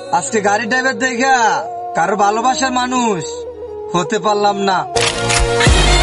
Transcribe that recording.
আজকে গাড়ি ড্রাইভার দেখা কারো ভালোবাসার মানুষ হতে পারলাম না।